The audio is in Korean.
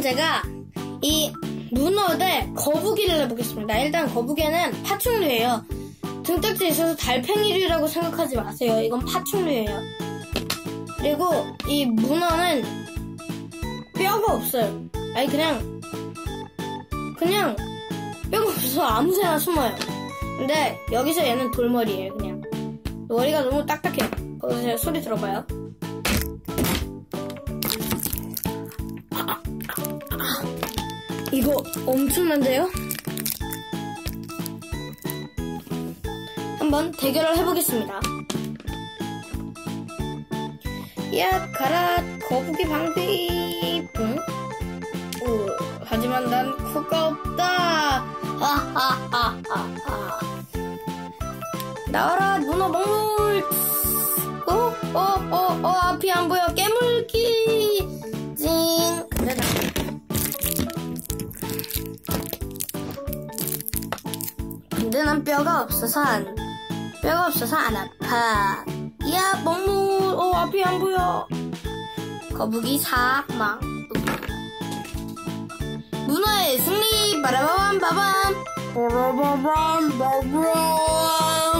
제가 이 문어 대 거북이를 해보겠습니다. 일단 거북이는 파충류예요. 등딱지에 있어서 달팽이류라고 생각하지 마세요. 이건 파충류예요. 그리고 이 문어는 뼈가 없어요. 아니 그냥 뼈가 없어서 아무데나 숨어요. 근데 여기서 얘는 돌머리예요. 그냥 머리가 너무 딱딱해요. 거기서 소리 들어봐요. 이거 엄청난데요? 한번 대결을 해보겠습니다. 야 가라 거북이 방귀 뿡. 하지만 난 코가 없다. 하하하하하. 나와라 문어 먹물. 앞이 안 보여. 깨물기 찡. 근데 난 뼈가 없어서 안 아파. 야 먹물. 앞이 안 보여. 거북이 사망. 문어의 승리. 빠라바밤 빠밤. 빠라바밤 빠밤.